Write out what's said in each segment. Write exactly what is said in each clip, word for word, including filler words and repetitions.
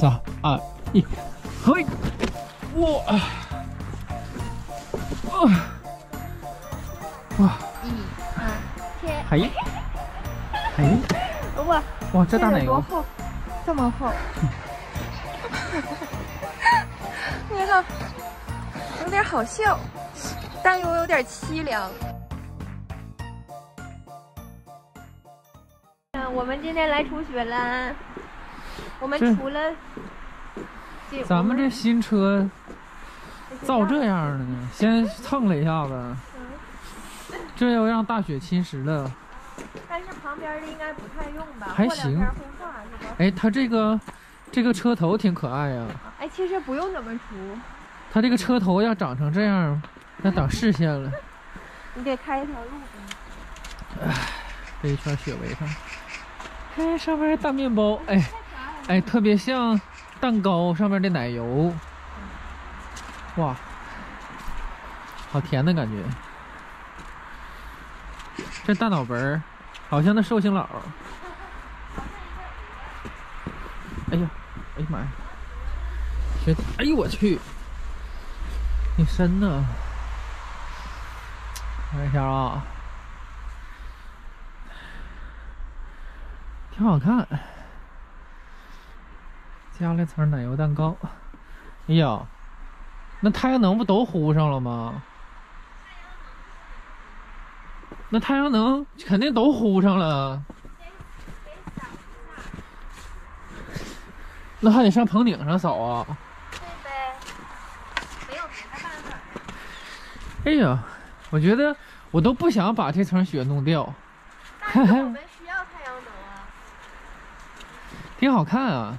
三二一，嘿，哇，啊，哇， 一二天， 嘿，嘿， 哇哇，这大奶油多厚，这么厚，你看，有点好笑，但又有点凄凉。嗯，我们今天来除雪啦。我们除了， 咱们这新车造这样的呢，先蹭了一下子，嗯、这又让大雪侵蚀了。 但是旁边的应该不太用吧？ 还行。 过两天风化是吧？ 哎，它这个这个车头挺可爱呀、 啊。哎，其实不用怎么除。 它这个车头要长成这样，那挡视线了。 你得开一条路呗。 哎，这一圈雪围上，哎，上面大面包，哎。哎，特别像蛋糕上面的奶油，哇，好甜的感觉。这大脑门儿，好像那寿星佬。哎呀，哎呀妈呀！雪，哎呦我去，挺深呢。看一下啊，挺好看。加了层奶油蛋糕，哎呀，那太阳能不都糊上了吗？那太阳能肯定都糊上了，那还得上棚顶上扫啊。 对呗，没有别的办法。 哎呀，我觉得我都不想把这层雪弄掉。 但是我们需要太阳能啊。 挺好看啊。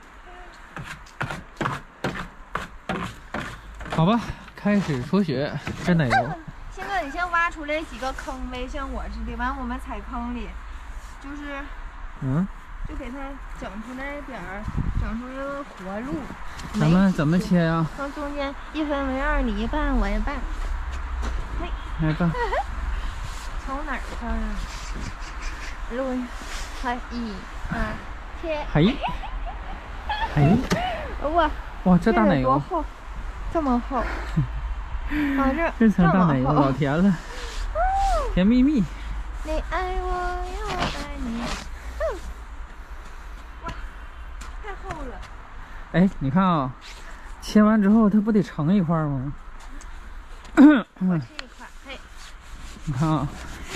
好吧，开始除雪，真奶油。 鑫哥，你先挖出来几个坑呗，像我似的，完我们踩坑里，就是， 嗯， 就给它整出来点儿，整出一个活路。 咱们怎么切呀、啊？ 从中间一分为二，你一半，我一半。嘿， 来吧。 从哪儿看啊？路，还一二切。 嘿，嘿， 哇哇，这大奶油多厚，这么厚。啊，这这层大奶油老甜了，甜蜜蜜。 你爱我，我爱你。哇，太厚了。 哎，你看啊，切完之后它不得成一块吗？ 我吃一块，嘿。 你看啊，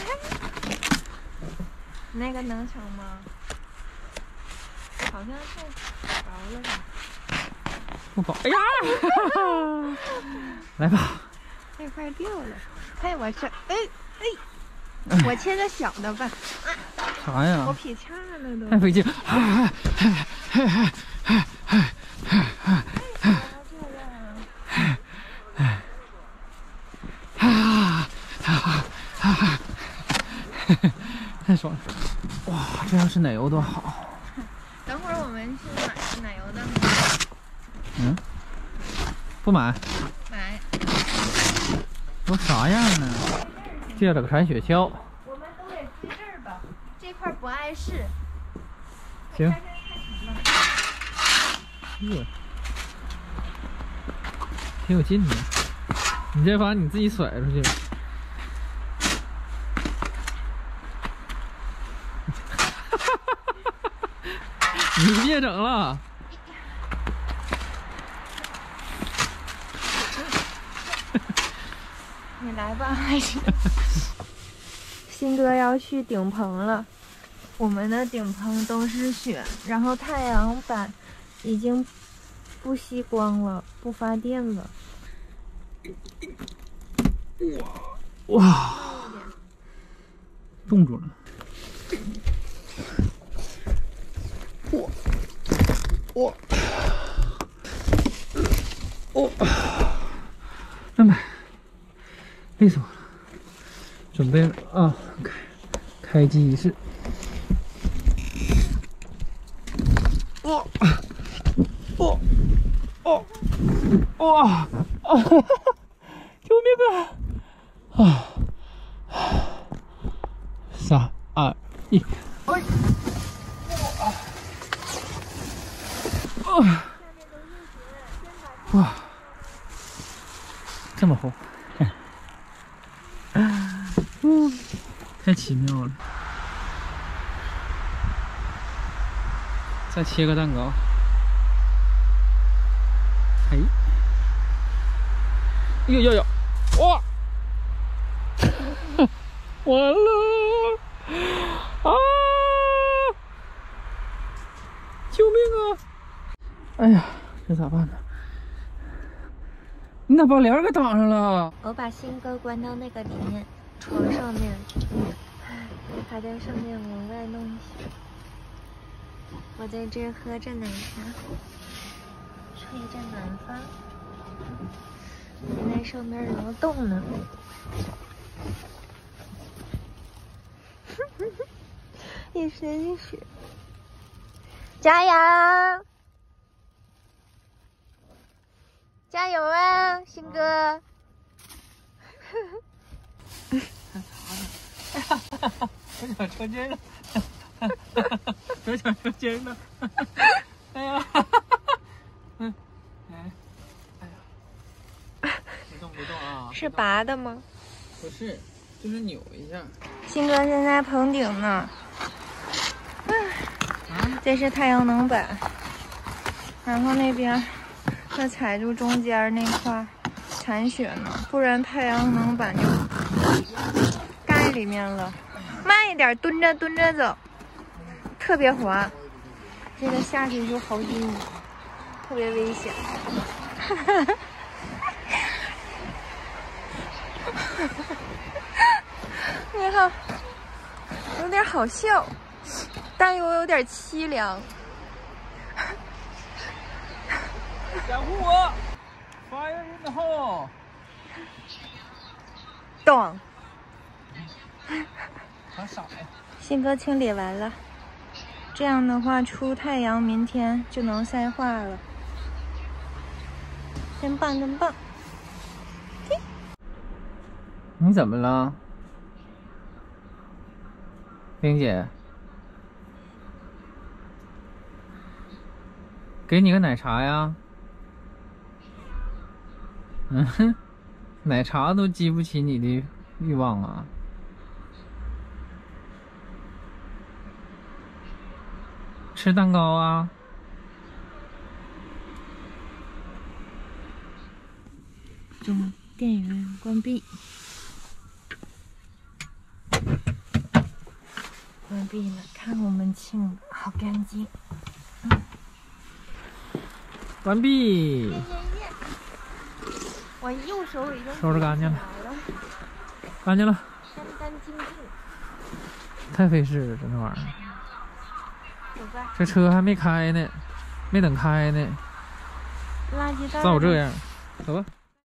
那个能成吗？好像太薄了吧。 不薄。哎呀！来吧。 这块掉了。嘿，我这，哎哎，我切个小的吧。 啥呀？ 我劈叉了都。 太费劲。哎哎哎哎哎哎哎哎哎哎！啊啊啊！太爽了！哇，这要是奶油多好。 等会儿我们去买奶油蛋糕。 嗯？不买？ 买。 都啥样呢？借了个铲雪橇。 我们都得追这儿吧，这块不碍事。 行。哟，挺有劲的。你这把你自己甩出去。你别整了。 你来吧，还是鑫哥要去顶棚了。我们的顶棚都是雪，然后太阳板已经不吸光了，不发电了。 哇哇，冻住了。哇哇哇！那么累死我了。准备了啊，开开机仪式。哇哇哇哇啊！救命啊！啊！三二一，哎！啊！ 哇，这么厚，嗯，太奇妙了。再切个蛋糕，哎，呦呦呦，哇，完了啊！救命啊！哎呀，这咋办呢？你咋把帘儿给挡上了？ 我把新哥关到那个里面床上面，还在上面往外弄一些。我在这喝着奶茶，吹着暖风，还在上面劳动呢。一时一时，加油！加油啊，新哥！ 有点抽筋了，有点抽筋了。哎呀，嗯，哎，哎呀，别动别动啊！ 是拔的吗？ 不是，就是扭一下。 新哥现在棚顶呢。啊，这是太阳能板，然后那边要踩住中间那块铲雪呢，不然太阳能板就盖里面了。慢一点，蹲着蹲着走，特别滑，这个下去就好几米，特别危险。你好，有点好笑，但又有点凄凉。 掩护我 ！Fire in the hole！ 咚！ 好傻呀！ 新哥清理完了，这样的话出太阳，明天就能晒化了。真棒，真棒！ 你怎么了，冰姐？给你个奶茶呀。嗯哼，奶茶都激不起你的欲望啊！吃蛋糕啊！ 中电源关闭，关闭了。看我们清，好干净。嗯， 完毕。 耶耶耶！我右手已经收拾干净了， 干净了， 干干净净。 太费事了，这那玩意儿。 走吧。 这车还没开呢，没等开呢， 垃圾袋。 照这样，走吧。